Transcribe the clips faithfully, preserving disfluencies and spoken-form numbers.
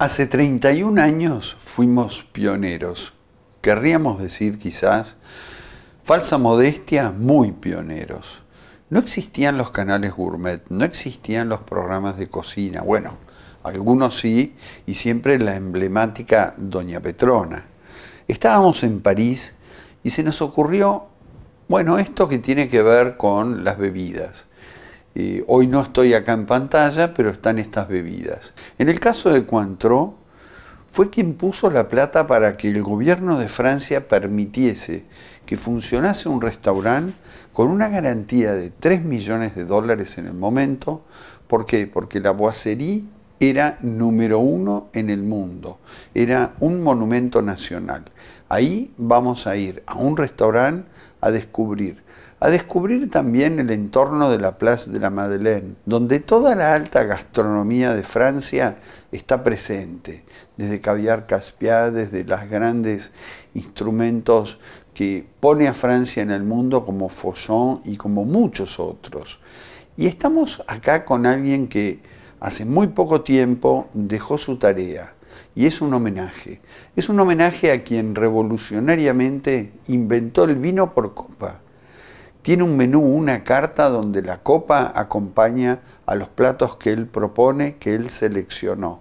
Hace treinta y un años fuimos pioneros. Querríamos decir quizás, falsa modestia, muy pioneros. No existían los canales gourmet, no existían los programas de cocina. Bueno, algunos sí, y siempre la emblemática Doña Petrona. Estábamos en París y se nos ocurrió, bueno, esto que tiene que ver con las bebidas. Eh, hoy no estoy acá en pantalla, pero están estas bebidas. En el caso de Cointreau, fue quien puso la plata para que el gobierno de Francia permitiese que funcionase un restaurante con una garantía de tres millones de dólares en el momento. ¿Por qué? Porque la Boisserie era número uno en el mundo, era un monumento nacional. Ahí vamos a ir a un restaurante a descubrir a descubrir también el entorno de la Place de la Madeleine, donde toda la alta gastronomía de Francia está presente, desde caviar caspiá, desde los grandes instrumentos que pone a Francia en el mundo como Fauchon y como muchos otros. Y estamos acá con alguien que hace muy poco tiempo dejó su tarea, y es un homenaje. Es un homenaje a quien revolucionariamente inventó el vino por copa. Tiene un menú, una carta donde la copa acompaña a los platos que él propone, que él seleccionó.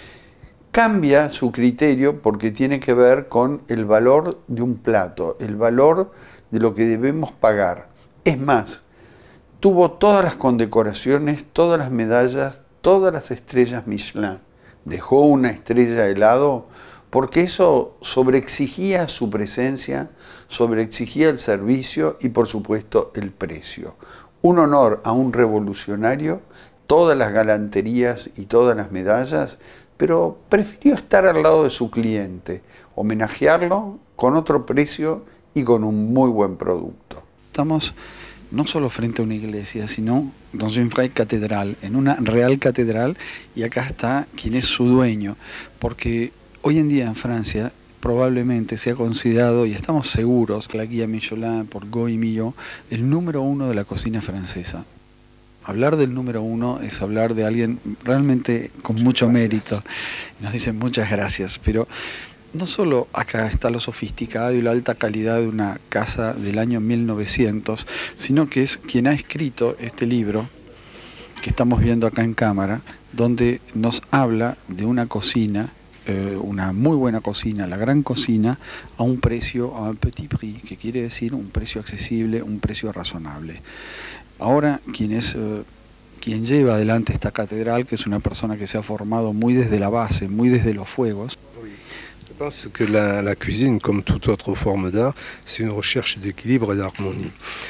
Cambia su criterio porque tiene que ver con el valor de un plato, el valor de lo que debemos pagar. Es más, tuvo todas las condecoraciones, todas las medallas, todas las estrellas Michelin. Dejó una estrella de lado porque eso sobreexigía su presencia, sobreexigía el servicio y por supuesto el precio. Un honor a un revolucionario, todas las galanterías y todas las medallas, pero prefirió estar al lado de su cliente, homenajearlo con otro precio y con un muy buen producto. Estamos no solo frente a una iglesia, sino dans une vraie cathédrale, en una real catedral, y acá está quien es su dueño, porque hoy en día en Francia probablemente se ha considerado, y estamos seguros, que la guía Michelin por Go y Millau, el número uno de la cocina francesa. Hablar del número uno es hablar de alguien realmente con mucho mérito. Nos dicen muchas gracias, pero no solo acá está lo sofisticado y la alta calidad de una casa del año mil novecientos, sino que es quien ha escrito este libro que estamos viendo acá en cámara, donde nos habla de una cocina, eh, una muy buena cocina, la gran cocina, a un precio, a un petit prix, que quiere decir un precio accesible, un precio razonable. Ahora, quien es eh, quien lleva adelante esta catedral, que es una persona que se ha formado muy desde la base, muy desde los fuegos. Je pense que la, la cuisine, comme toute autre forme d'art, c'est une recherche d'équilibre et d'harmonie.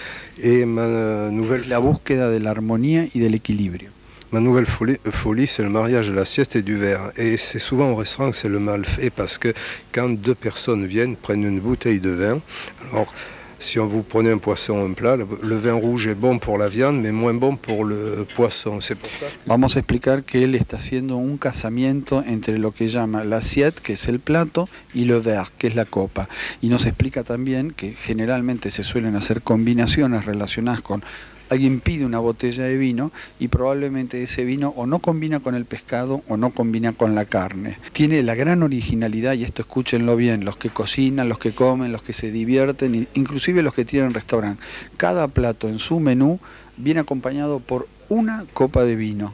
Et ma nouvelle... La búsqueda de la armonía y del equilibrio. Ma nouvelle folie, folie c'est le mariage de l'assiette et du verre. Et c'est souvent au restaurant que c'est le mal fait, parce que quand deux personnes viennent, prennent une bouteille de vin, alors si on vous prenez un poisson, un plat, le, le vin rouge est bon pour la viande, mais moins bon pour le poisson. C'est pour ça que... Vamos a explicar que él está haciendo un casamiento entre lo que llama l'assiette, que es el plato, y le verre, que es la copa. Y nos explica también que generalmente se suelen hacer combinaciones relacionadas con... Alguien pide una botella de vino y probablemente ese vino o no combina con el pescado o no combina con la carne. Tiene la gran originalidad, y esto escúchenlo bien, los que cocinan, los que comen, los que se divierten, inclusive los que tienen restaurante. Cada plato en su menú viene acompañado por una copa de vino.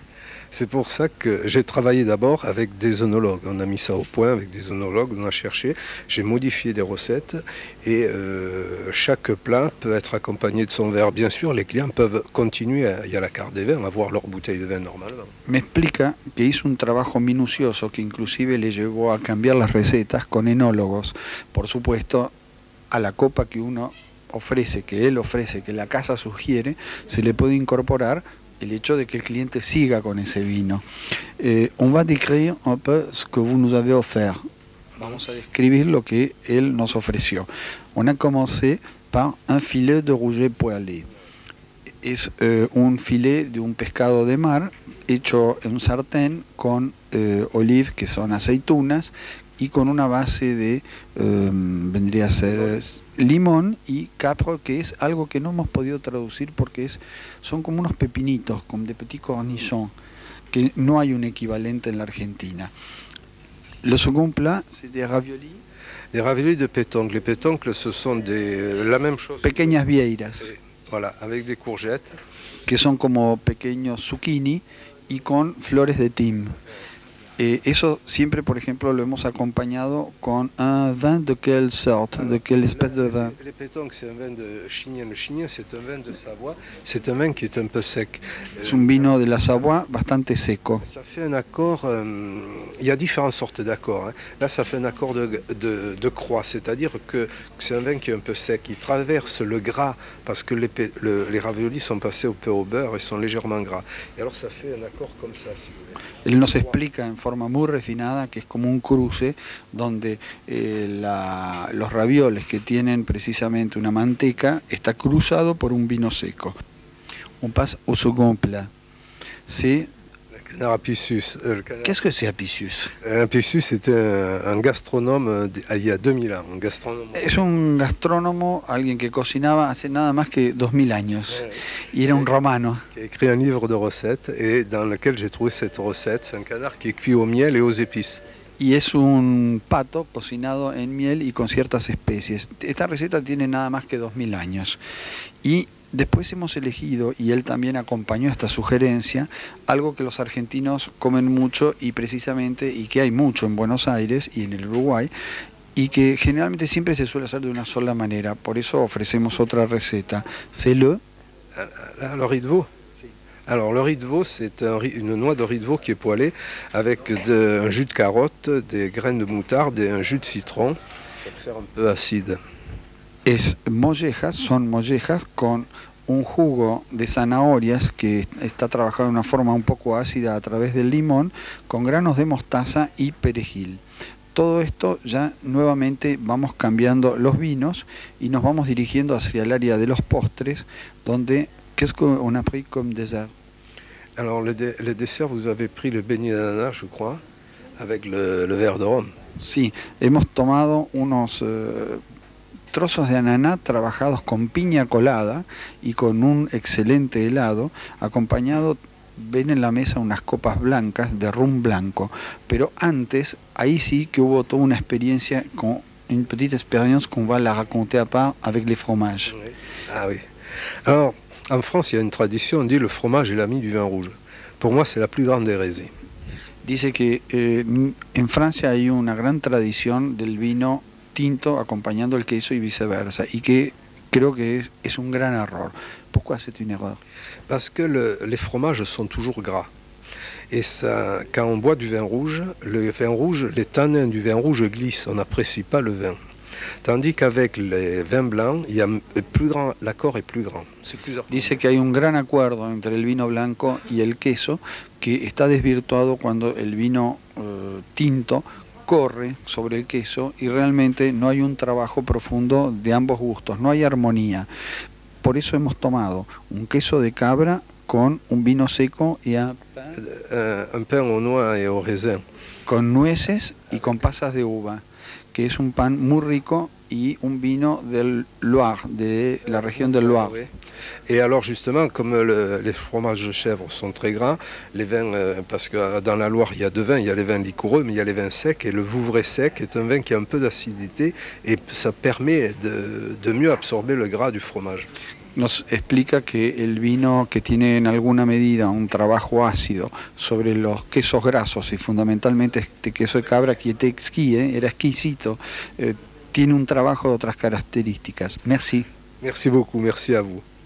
C'est pour ça que j'ai travaillé d'abord avec des œnologues. On a mis ça au point avec des œnologues, on a cherché, j'ai modifié des recettes et euh, chaque plat peut être accompagné de son verre. Bien sûr, les clients peuvent continuer, à, il y a la carte des vins, à avoir leur bouteille de vin normalement. Me explica que hizo un trabajo minucioso que inclusive le llevó a cambiar las recetas con enólogos. Por supuesto, a la copa que uno ofrece, que él ofrece, que la casa sugiere, se le puede incorporar el hecho de que el cliente siga con ese vino. Eh, on va décrire un peu ce que vous nous avez offert. Vamos a describir lo que él nos ofreció. On a commencé par un filet de rouget poêlé. Es eh, un filet de un pescado de mar hecho en un sartén con eh, olives, que son aceitunas, y con una base de, eh, vendría a ser limón y capre, que es algo que no hemos podido traducir porque es, son como unos pepinitos, como de petit cornichon. que no hay un equivalente en la Argentina. Le second plat, c'est des raviolis. Les raviolis de pétoncle. Les pétoncles, ce sont des, la même chose. Pequeñas vieiras. Et, voilà, avec des courgettes. Que son como pequeños zucchini y con flores de thym. Eh, eso siempre, por ejemplo, lo hemos acompañado con un vin de quelle sorte, de quelle espèce de vin. Les pétoncles, c'est un vin de Chignien. Le Chignien, c'est un vin de Savoie. C'est un vin qui est un peu sec. Es un vino de la Savoie bastante seco. Ça fait un accord, euh, il y a différentes sortes d'accords. Hein. Là, ça fait un accord de, de, de croix, c'est-à-dire que, que c'est un vin qui est un peu sec. Il traverse le gras, parce que les, le, les raviolis sont passés au peu au beurre et sont légèrement gras. Et alors, ça fait un accord comme ça, si vous voulez. Él nos explica en forma muy refinada que es como un cruce donde eh, la, los ravioles que tienen precisamente una manteca está cruzado por un vino seco. On passe au second plat. C'est... Le canard Apicius. Euh, canard... Qu'est-ce que c'est Apicius? Apicius c'était un, un gastronome il y a deux mille ans. Un gastronome. Es un gastrónomo, alguien que cocinaba hace nada más que dos mil años. Ouais. Y era un romano. Qui a écrit un livre de recettes et dans lequel j'ai trouvé cette recette. C'est un canard qui est cuit au miel et aux épices. Y es un pato cocinado en miel y con ciertas especies. Esta receta tiene nada más que dos mil años. Y después hemos elegido, y él también acompañó esta sugerencia, algo que los argentinos comen mucho y precisamente, y que hay mucho en Buenos Aires y en el Uruguay, y que generalmente siempre se suele hacer de una sola manera. Por eso ofrecemos otra receta. C'est le... Le riz de veau. Alors le riz de veau, c'est un, une noix de riz de veau qui est poêlée avec de, un jus de carotte, des graines de moutarde et un jus de citron pour faire un peu acide. Es mollejas, son mollejas con un jugo de zanahorias que está trabajado de una forma un poco ácida a través del limón, con granos de mostaza y perejil. Todo esto ya nuevamente vamos cambiando los vinos y nos vamos dirigiendo hacia el área de los postres, donde qu'est-ce qu'on a pris comme dessert? Alors le, dé, le dessert, vous avez pris le beignet d'ananas, je crois, avec le, le verre de rhum. Sí, hemos tomado unos eh, trozos de ananá trabajados con piña colada y con un excelente helado, acompañado, ven en la mesa unas copas blancas de rum blanco, pero antes, ahí sí que hubo toda una experiencia, con une petite expérience qu'on va la raconter à part avec les fromages. Oui. Ah oui. Alors, en France, il y a une tradition, on dit le fromage est l'ami du vin rouge. Pour moi, c'est la plus grande hérésie. Dice que eh, en Francia hay una gran tradición del vino tinto acompañando el queso y viceversa, y que creo que es, es un gran error. Pourquoi c'est une erreur? Parce que le, les fromages sont toujours gras. Et ça, quand on boit du vin rouge, le vin rouge, les tanins du vin rouge glissent, on n'apprécie pas le vin. Tandis qu'avec les vins blancs, il y a plus grand, l'accord est plus grand. C'est plus Dice que hay un gran acuerdo entre el vino blanco y el queso, que está desvirtuado cuando el vino eh, tinto corre sobre el queso y realmente no hay un trabajo profundo de ambos gustos, no hay armonía. Por eso hemos tomado un queso de cabra con un vino seco y a... un pain aux noix et aux raisins. Con nueces y con pasas de uva, que es un pan muy rico y un vino del Loire, de la región del Loire. Et alors justement, comme le, les fromages de chèvre sont très gras, les vins, euh, parce que dans la Loire il y a deux vins, il y a les vins liquoreux, mais il y a les vins secs, et le Vouvray sec est un vin qui a un peu d'acidité, et ça permet de, de mieux absorber le gras du fromage. Nos explica que el vino que tiene en alguna medida un trabajo ácido sobre los quesos grasos y fundamentalmente este queso de cabra qui était exquis, era exquisito, eh, tiene un trabajo de otras características. Merci. Merci beaucoup, merci à vous.